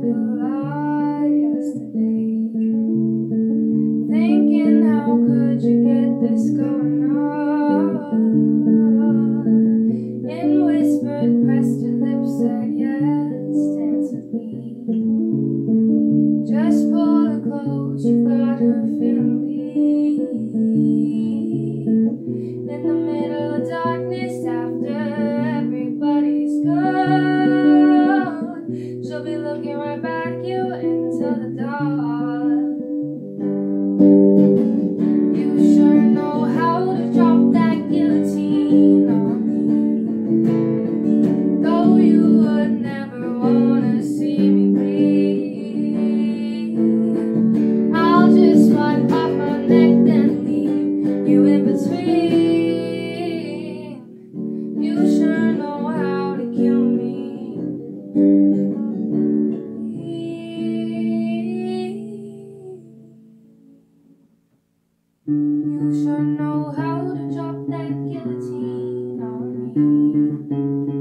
real lie yesterday, thinking how could you get this going on? In whispered, pressed your lips, said yes, dance with me. Just pull her close, you've got her feeling weak. In the middle of darkness, after everybody's gone, she'll be looking right back at you into the dark. You sure know how to drop that guillotine on me, though you would never wanna see me bleed. I'll just wipe off my neck, then leave you in between. You sure know how to kill me. You sure know how to drop that guillotine on me.